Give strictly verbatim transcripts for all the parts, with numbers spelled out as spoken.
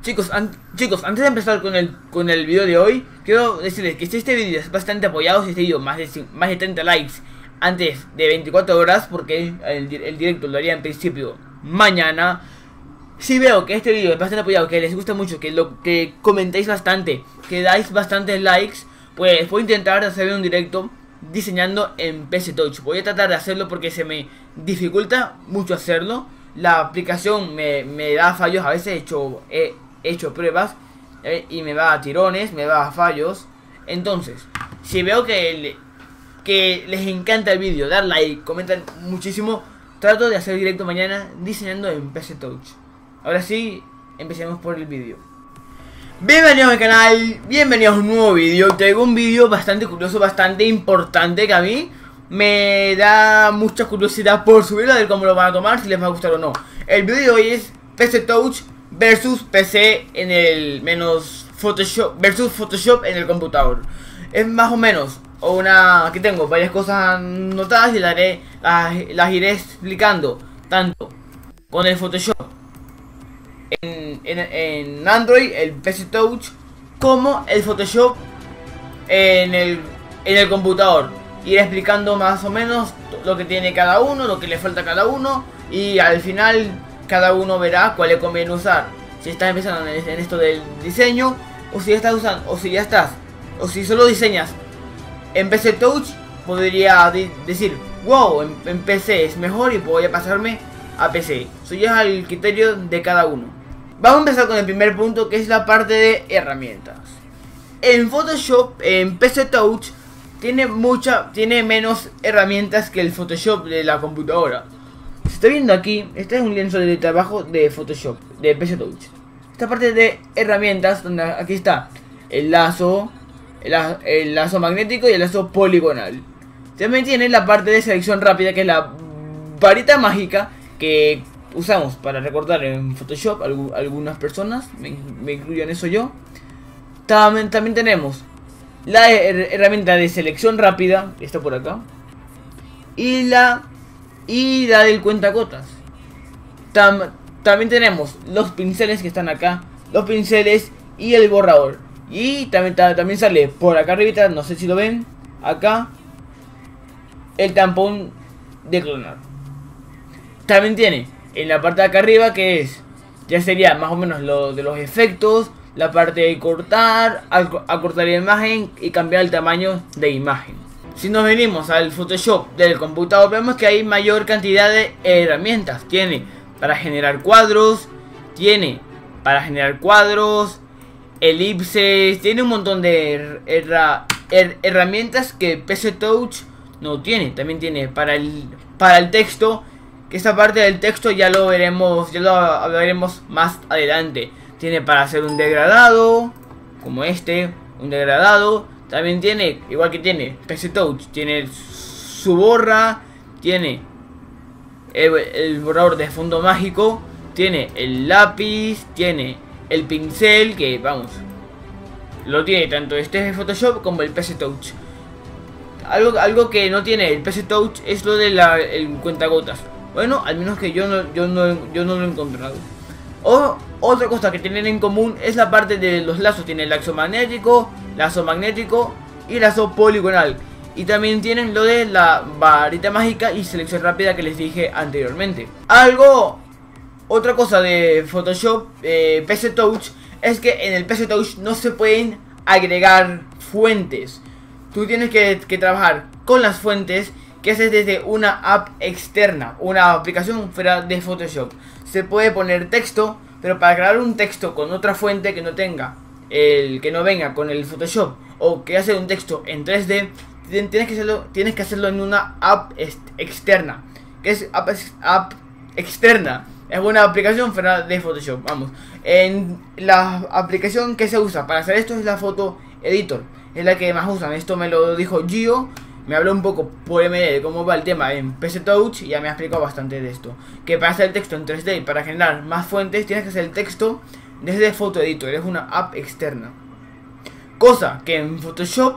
Chicos, an chicos, antes de empezar con el, con el video de hoy, quiero decirles que si este video es bastante apoyado, si este video más de, más de treinta likes antes de veinticuatro horas, porque el, el directo lo haría en principio mañana. Si veo que este video es bastante apoyado, que les gusta mucho, que lo que comentáis bastante, que dais bastantes likes, pues voy a intentar hacer un directo diseñando en P C Touch. Voy a tratar de hacerlo porque se me dificulta mucho hacerlo. La aplicación me, me da fallos, a veces he hecho, he hecho pruebas eh, y me va a tirones, me va a fallos. Entonces, si veo que, le, que les encanta el vídeo, dar like, comentan muchísimo, trato de hacer directo mañana diseñando en P C Touch. Ahora sí, empecemos por el vídeo. Bienvenidos al canal, bienvenidos a un nuevo vídeo. Traigo un vídeo bastante curioso, bastante importante, que a mí me da mucha curiosidad por subirlo, a ver cómo lo van a tomar, si les va a gustar o no. El vídeo de hoy es P C Touch versus P C en el menos Photoshop versus Photoshop en el computador. Es más o menos una... Aquí tengo varias cosas anotadas y las, haré, las, las iré explicando tanto con el Photoshop En, en, en Android, el P C Touch, como el Photoshop en el, en el computador. Ir explicando más o menos lo que tiene cada uno, lo que le falta a cada uno, y al final cada uno verá cuál le conviene usar. Si estás empezando en, en esto del diseño, o si ya estás usando, o si ya estás, o si solo diseñas en P C Touch, podría de, decir, wow, en, en P C es mejor y voy a pasarme a P C. Eso ya es el criterio de cada uno. Vamos a empezar con el primer punto, que es la parte de herramientas. En Photoshop, en P C Touch, tiene mucha, tiene menos herramientas que el Photoshop de la computadora. Se está viendo aquí, este es un lienzo de trabajo de Photoshop, de P C Touch. Esta parte de herramientas, donde aquí está el lazo, el, el lazo magnético y el lazo poligonal. También tiene la parte de selección rápida, que es la varita mágica que usamos para recortar en Photoshop. Algunas personas, me, me incluyo en eso yo. También, también tenemos la her herramienta de selección rápida, que está por acá, y la y la del cuentagotas. Tam, también tenemos los pinceles que están acá, los pinceles y el borrador. Y también, también sale por acá arriba, no sé si lo ven, acá, el tampón de clonar. También tiene en la parte de acá arriba, que es, ya sería más o menos lo de los efectos, la parte de cortar, acortar la imagen y cambiar el tamaño de imagen. Si nos venimos al Photoshop del computador, vemos que hay mayor cantidad de herramientas. Tiene para generar cuadros, tiene para generar cuadros, elipses, tiene un montón de her her herramientas que P C Touch no tiene. También tiene para el, para el texto, que esta parte del texto ya lo veremos, ya lo hablaremos más adelante. Tiene para hacer un degradado, como este, un degradado. También tiene, igual que tiene P C Touch, tiene su borra, tiene el, el borrador de fondo mágico, tiene el lápiz, tiene el pincel, que vamos, lo tiene tanto este de Photoshop como el P C Touch. Algo, algo que no tiene el P C Touch es lo del cuentagotas. Bueno, al menos que yo no, yo no, yo no lo he encontrado. O otra cosa que tienen en común es la parte de los lazos. Tiene el lazo magnético, lazo magnético y lazo poligonal. Y también tienen lo de la varita mágica y selección rápida que les dije anteriormente. Algo, otra cosa de Photoshop, eh, P C Touch, es que en el P C Touch no se pueden agregar fuentes. Tú tienes que, que trabajar con las fuentes que haces desde una app externa, una aplicación fuera de Photoshop. Se puede poner texto, pero para crear un texto con otra fuente que no tenga, el que no venga con el Photoshop, o que hace un texto en tres D, tienes que hacerlo, tienes que hacerlo en una app externa. Que es app, app externa, es una aplicación fuera de Photoshop. Vamos, en la aplicación que se usa para hacer esto es la Photo Editor, es la que más usan. Esto me lo dijo Gio. Me habló un poco por M D de cómo va el tema en P C Touch y ya me ha explicado bastante de esto. Que para hacer el texto en tres D y para generar más fuentes tienes que hacer el texto desde Photo Editor, es una app externa. Cosa que en Photoshop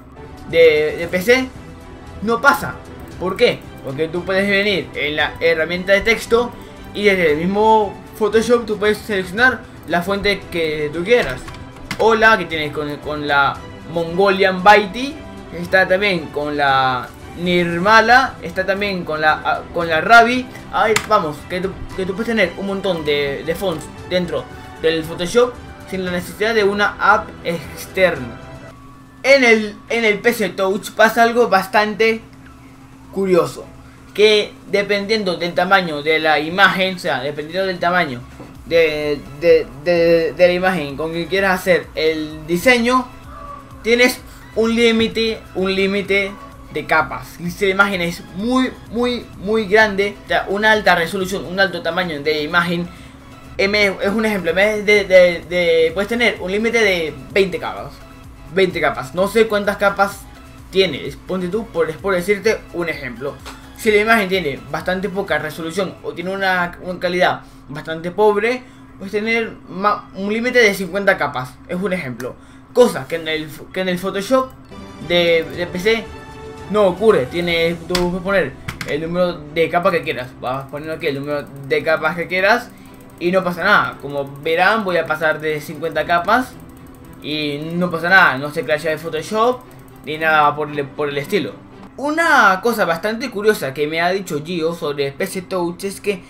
de, de P C no pasa. ¿Por qué? Porque tú puedes venir en la herramienta de texto y desde el mismo Photoshop tú puedes seleccionar la fuente que tú quieras. O la que tienes con, con la Mongolian Byte, está también con la Nirmala, está también con la con la Ravi. Ahí vamos, que tú, que tú puedes tener un montón de, de fonts dentro del Photoshop sin la necesidad de una app externa. En el, en el P C Touch pasa algo bastante curioso, que dependiendo del tamaño de la imagen, o sea, dependiendo del tamaño de, de, de, de la imagen con que quieras hacer el diseño, tienes un límite, un límite de capas. Si la imagen es muy, muy, muy grande, o sea, una alta resolución, un alto tamaño de imagen, M es un ejemplo, en vez de, de, de puedes tener un límite de veinte capas. veinte capas, no sé cuántas capas tienes, ponte tú, por, por decirte un ejemplo. Si la imagen tiene bastante poca resolución o tiene una, una calidad bastante pobre, puedes tener un límite de cincuenta capas, es un ejemplo. Cosa que en el, que en el Photoshop de, de P C no ocurre. Tienes, tú puedes poner el número de capas que quieras, vas poniendo aquí el número de capas que quieras y no pasa nada. Como verán, voy a pasar de cincuenta capas y no pasa nada, no se crashea el Photoshop ni nada por el, por el estilo. Una cosa bastante curiosa que me ha dicho Gio sobre P C Touch es que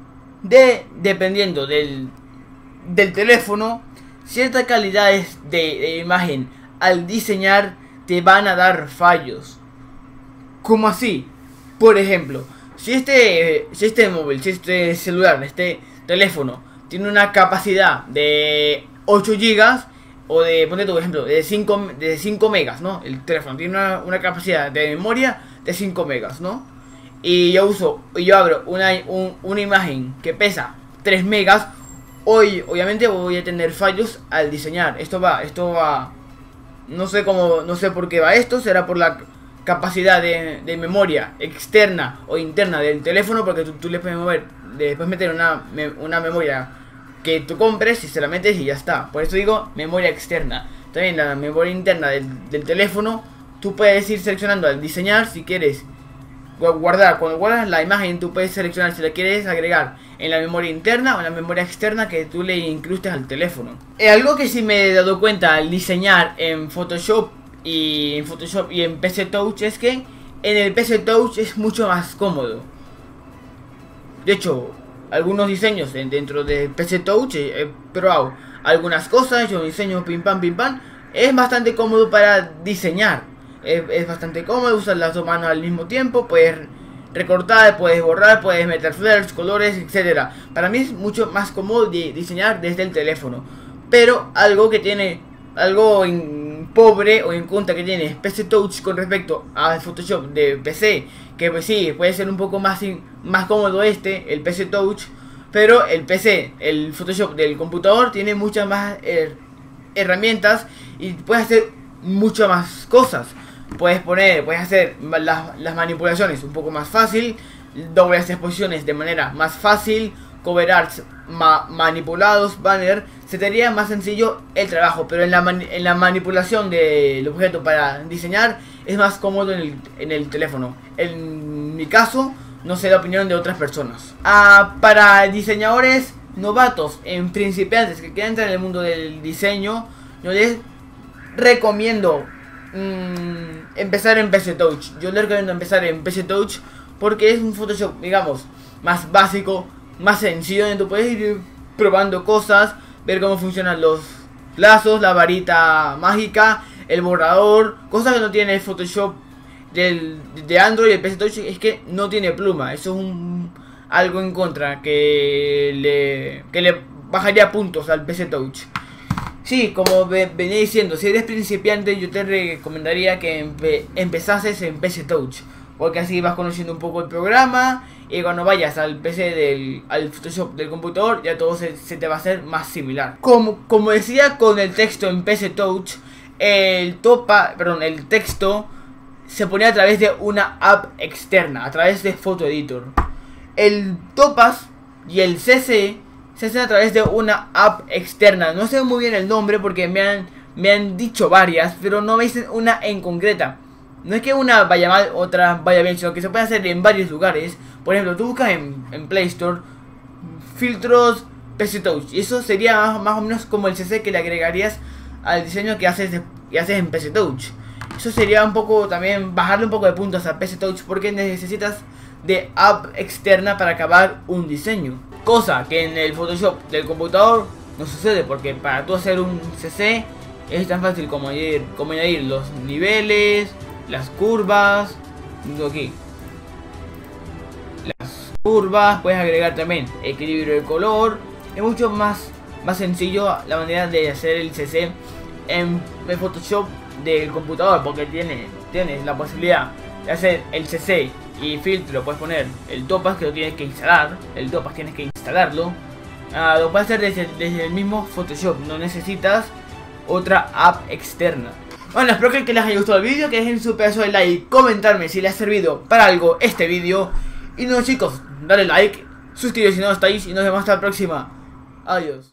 de, dependiendo del, del teléfono, ciertas calidades de, de imagen al diseñar te van a dar fallos. ¿Cómo así? Por ejemplo, si este, si este móvil, si este celular, este teléfono tiene una capacidad de ocho gigas, o de, ponte tu ejemplo, de cinco, de cinco megas, ¿no? El teléfono tiene una, una capacidad de memoria de cinco megas, ¿no? Y yo uso, y yo abro una, un, una imagen que pesa tres megas, hoy obviamente voy a tener fallos al diseñar. Esto va, esto va, no sé cómo, no sé por qué va esto, será por la capacidad de, de memoria externa o interna del teléfono, porque tú, tú le puedes mover, le puedes meter una, una memoria que tú compres y se la metes y ya está. Por eso digo memoria externa. También la memoria interna del, del teléfono, tú puedes ir seleccionando al diseñar si quieres guardar. Cuando guardas la imagen, tú puedes seleccionar si la quieres agregar en la memoria interna o en la memoria externa que tú le incrustes al teléfono. Eh, algo que sí me he dado cuenta al diseñar en Photoshop y en Photoshop y en P C Touch es que en el P C Touch es mucho más cómodo. De hecho, algunos diseños dentro de P C Touch he probado algunas cosas, yo diseño pim pam pim pam, es bastante cómodo para diseñar, es, es bastante cómodo, usar las dos manos al mismo tiempo, puedes recortar, puedes borrar, puedes meter flares, colores, etcétera. Para mí es mucho más cómodo de diseñar desde el teléfono, pero algo que tiene, algo en pobre o en contra que tiene P C Touch con respecto al Photoshop de P C, que pues sí, puede ser un poco más, más cómodo este, el P C Touch, pero el P C, el Photoshop del computador tiene muchas más her herramientas y puedes hacer muchas más cosas. Puedes poner, puedes hacer las, las manipulaciones un poco más fácil, dobles exposiciones de manera más fácil, cover arts ma manipulados, banner, se te haría más sencillo el trabajo, pero en la, en la manipulación del objeto para diseñar es más cómodo en el, en el teléfono. En mi caso, no sé la opinión de otras personas. Ah, para diseñadores novatos, en principiantes que quieran entrar en el mundo del diseño, yo les recomiendo mmm, empezar en P C Touch. Yo les recomiendo empezar en P C Touch porque es un Photoshop, digamos, más básico, más sencillo, donde tú puedes ir probando cosas, ver cómo funcionan los lazos, la varita mágica, el borrador, cosas que no tiene el Photoshop del, de Android. El P C Touch es que no tiene pluma, eso es un, algo en contra que le, que le bajaría puntos al P C Touch. Sí, como venía diciendo, si eres principiante yo te recomendaría que empe empezases en P C Touch, porque así vas conociendo un poco el programa y cuando vayas al P C del al Photoshop del computador ya todo se, se te va a hacer más similar. Como, como decía con el texto en P C Touch, el topa, perdón, el texto se ponía a través de una app externa, a través de Photo Editor. El topas y el C C se hacen a través de una app externa. No sé muy bien el nombre porque me han, me han dicho varias, pero no me dicen una en concreta. No es que una vaya mal, otra vaya bien, sino que se puede hacer en varios lugares. Por ejemplo, tú buscas en, en Play Store filtros P C Touch. Y eso sería más, más o menos como el C C que le agregarías al diseño que haces, de, que haces en P C Touch. Eso sería un poco también bajarle un poco de puntos a P C Touch, porque necesitas de app externa para acabar un diseño. Cosa que en el Photoshop del computador no sucede, porque para tú hacer un C C es tan fácil como añadir, como añadir los niveles, las curvas, aquí, las curvas, puedes agregar también equilibrio de color. Es mucho más, más sencillo la manera de hacer el C C en el Photoshop del computador, porque tiene, tienes la posibilidad de hacer el C C y filtro. Puedes poner el Topaz, que lo tienes que instalar, el Topaz tienes que instalarlo. Uh, lo puedes hacer desde, desde el mismo Photoshop, no necesitas otra app externa. Bueno, espero que les haya gustado el vídeo, que dejen su pedazo de like, comentarme si les ha servido para algo este vídeo. Y no, chicos, dale like, suscríbete si no estáis y nos vemos hasta la próxima. Adiós.